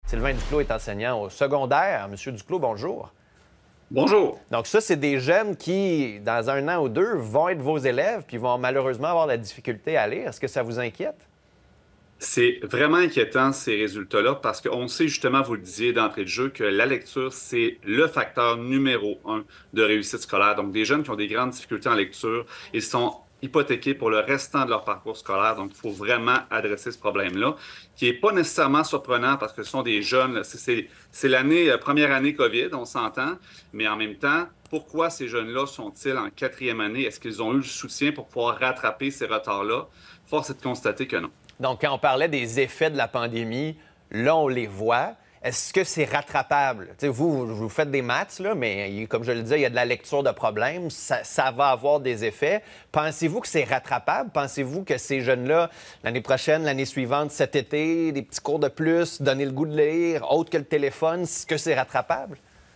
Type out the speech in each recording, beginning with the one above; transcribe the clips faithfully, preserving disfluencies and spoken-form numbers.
Sylvain Duclos est enseignant au secondaire. Monsieur Duclos, bonjour. Bonjour. Donc ça, c'est des jeunes qui, dans un an ou deux, vont être vos élèves puis vont malheureusement avoir la difficulté à lire. Est-ce que ça vous inquiète? C'est vraiment inquiétant, ces résultats-là, parce qu'on sait justement, vous le disiez d'entrée de jeu, que la lecture, c'est le facteur numéro un de réussite scolaire. Donc, des jeunes qui ont des grandes difficultés en lecture, ils sont hypothéqués pour le restant de leur parcours scolaire. Donc, il faut vraiment adresser ce problème-là, qui n'est pas nécessairement surprenant parce que ce sont des jeunes. C'est l'année, première année COVID, on s'entend, mais en même temps, pourquoi ces jeunes-là sont-ils en quatrième année? Est-ce qu'ils ont eu le soutien pour pouvoir rattraper ces retards-là? Force est de constater que non. Donc, quand on parlait des effets de la pandémie, là, on les voit. Est-ce que c'est rattrapable? T'sais, vous, vous faites des maths, là, mais comme je le disais, il y a de la lecture de problèmes. Ça, ça va avoir des effets. Pensez-vous que c'est rattrapable? Pensez-vous que ces jeunes-là, l'année prochaine, l'année suivante, cet été, des petits cours de plus, donner le goût de lire, autre que le téléphone, est-ce que c'est rattrapable?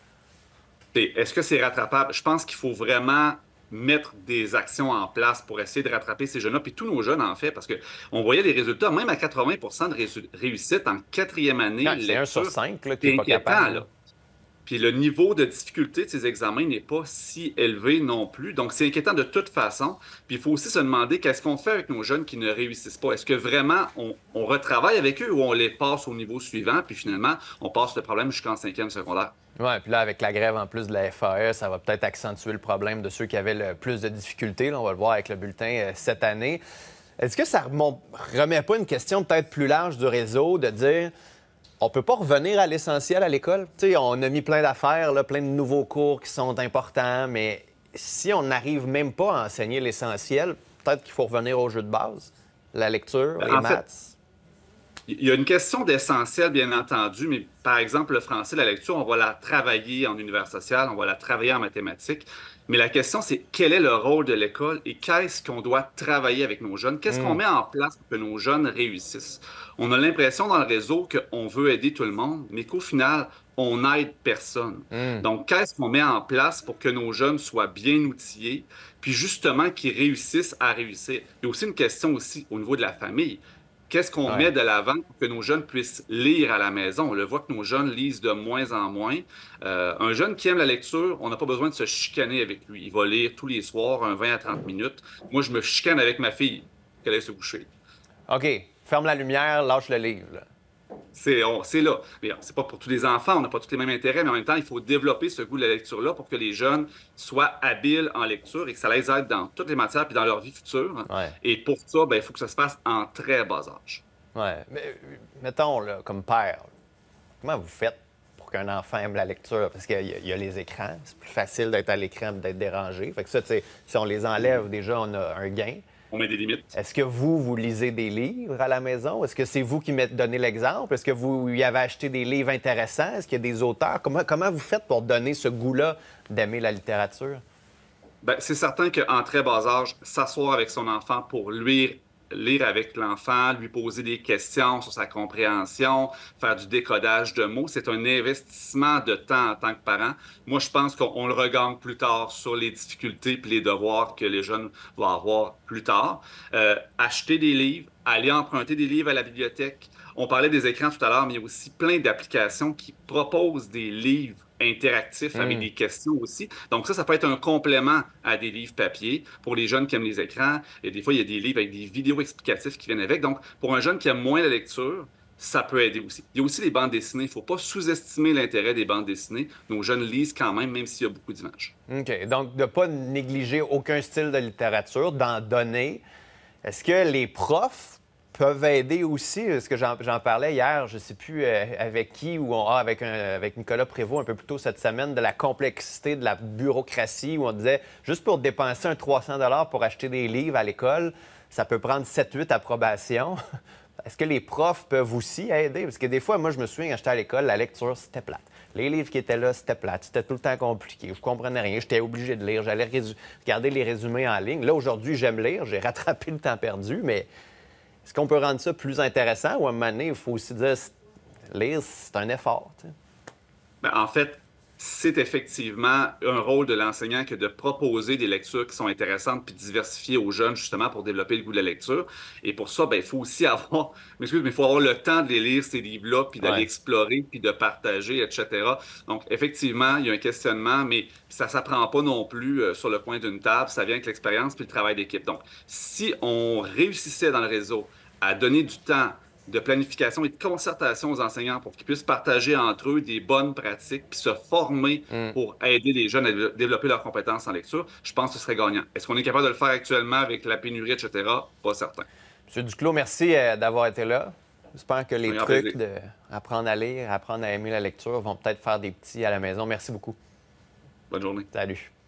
Est-ce que c'est rattrapable? Je pense qu'il faut vraiment mettre des actions en place pour essayer de rattraper ces jeunes-là, puis tous nos jeunes, en fait, parce qu'on voyait les résultats, même à quatre-vingts pour cent de réussite en quatrième année. Ouais, c'est un sur cinq là, qui n'est pas inquiétant, capable. là. Puis le niveau de difficulté de ces examens n'est pas si élevé non plus. Donc, c'est inquiétant de toute façon. Puis il faut aussi se demander qu'est-ce qu'on fait avec nos jeunes qui ne réussissent pas. Est-ce que vraiment on, on retravaille avec eux ou on les passe au niveau suivant, puis finalement, on passe le problème jusqu'en cinquième secondaire? Oui, puis là, avec la grève en plus de la F A E, ça va peut-être accentuer le problème de ceux qui avaient le plus de difficultés. Là, on va le voir avec le bulletin euh, cette année. Est-ce que ça ne remet pas une question peut-être plus large du réseau de dire on peut pas revenir à l'essentiel à l'école? Tu sais, on a mis plein d'affaires, là, plein de nouveaux cours qui sont importants, mais si on n'arrive même pas à enseigner l'essentiel, peut-être qu'il faut revenir au jeu de base, la lecture, les en maths. Fait... Il y a une question d'essentiel, bien entendu, mais par exemple, le français, la lecture, on va la travailler en univers social, on va la travailler en mathématiques. Mais la question, c'est quel est le rôle de l'école et qu'est-ce qu'on doit travailler avec nos jeunes? Qu'est-ce mmh. qu'on met en place pour que nos jeunes réussissent? On a l'impression dans le réseau qu'on veut aider tout le monde, mais qu'au final, on n'aide personne. Mmh. Donc, qu'est-ce qu'on met en place pour que nos jeunes soient bien outillés, puis justement qu'ils réussissent à réussir? Il y a aussi une question aussi au niveau de la famille. Qu'est-ce qu'on ouais. met de l'avant pour que nos jeunes puissent lire à la maison? On le voit que nos jeunes lisent de moins en moins. Euh, un jeune qui aime la lecture, on n'a pas besoin de se chicaner avec lui. Il va lire tous les soirs, un vingt à trente minutes. Moi, je me chicane avec ma fille qu'elle aille se coucher. OK. Ferme la lumière, lâche le livre. Là. C'est là. Mais c'est pas pour tous les enfants, on n'a pas tous les mêmes intérêts, mais en même temps, il faut développer ce goût de la lecture-là pour que les jeunes soient habiles en lecture et que ça les aide dans toutes les matières puis dans leur vie future. Ouais. Et pour ça, ben, il faut que ça se fasse en très bas âge. Oui. Mais mettons, là, comme père, comment vous faites pour qu'un enfant aime la lecture? Parce qu'il y, y a les écrans. C'est plus facile d'être à l'écran et d'être dérangé. Fait que ça, tu sais, si on les enlève, déjà, on a un gain. On met des limites. Est-ce que vous, vous lisez des livres à la maison? Est-ce que c'est vous qui donnez l'exemple? Est-ce que vous lui avez acheté des livres intéressants? Est-ce qu'il y a des auteurs? Comment, comment vous faites pour donner ce goût-là d'aimer la littérature? Bien, c'est certain qu'en très bas âge, s'asseoir avec son enfant pour lire, lire avec l'enfant, lui poser des questions sur sa compréhension, faire du décodage de mots, c'est un investissement de temps en tant que parent. Moi, je pense qu'on le regagne plus tard sur les difficultés et les devoirs que les jeunes vont avoir plus tard. Euh, acheter des livres, aller emprunter des livres à la bibliothèque. On parlait des écrans tout à l'heure, mais il y a aussi plein d'applications qui proposent des livres interactifs avec mmh. des questions aussi. Donc ça, ça peut être un complément à des livres papier pour les jeunes qui aiment les écrans. Et des fois, il y a des livres avec des vidéos explicatives qui viennent avec. Donc, pour un jeune qui aime moins la lecture, ça peut aider aussi. Il y a aussi les bandes dessinées. Il ne faut pas sous-estimer l'intérêt des bandes dessinées. Nos jeunes lisent quand même, même s'il y a beaucoup d'images. OK. Donc, de ne pas négliger aucun style de littérature, d'en donner. Est-ce que les profs peuvent aider aussi, parce que j'en parlais hier, je ne sais plus euh, avec qui, ou on, ah, avec, un, avec Nicolas Prévost un peu plus tôt cette semaine, de la complexité de la bureaucratie, où on disait, juste pour dépenser un trois cents dollars pour acheter des livres à l'école, ça peut prendre sept huit approbations. Est-ce que les profs peuvent aussi aider? Parce que des fois, moi, je me souviens, quand j'étais à l'école, la lecture, c'était plate. Les livres qui étaient là, c'était plate. C'était tout le temps compliqué. Je comprenais rien. J'étais obligé de lire. J'allais regarder les résumés en ligne. Là, aujourd'hui, j'aime lire. J'ai rattrapé le temps perdu, mais est-ce qu'on peut rendre ça plus intéressant ou à un moment donné, il faut aussi dire lire, c'est un effort? Tu sais? Bien, en fait, c'est effectivement un rôle de l'enseignant que de proposer des lectures qui sont intéressantes puis diversifiées aux jeunes, justement, pour développer le goût de la lecture. Et pour ça, ben, il faut aussi avoir, m'excuse, mais il faut avoir le temps de les lire, ces livres-là, puis d'aller Ouais. explorer, puis de partager, et cetera. Donc, effectivement, il y a un questionnement, mais ça ne s'apprend pas non plus euh, sur le coin d'une table. Ça vient avec l'expérience puis le travail d'équipe. Donc, si on réussissait dans le réseau à donner du temps de planification et de concertation aux enseignants pour qu'ils puissent partager entre eux des bonnes pratiques puis se former Mm. pour aider les jeunes à dé- développer leurs compétences en lecture, je pense que ce serait gagnant. Est-ce qu'on est capable de le faire actuellement avec la pénurie, et cetera? Pas certain. Monsieur Duclos, merci euh, d'avoir été là. J'espère que les Un grand trucs plaisir. d'apprendre à lire, apprendre à aimer la lecture vont peut-être faire des petits à la maison. Merci beaucoup. Bonne journée. Salut.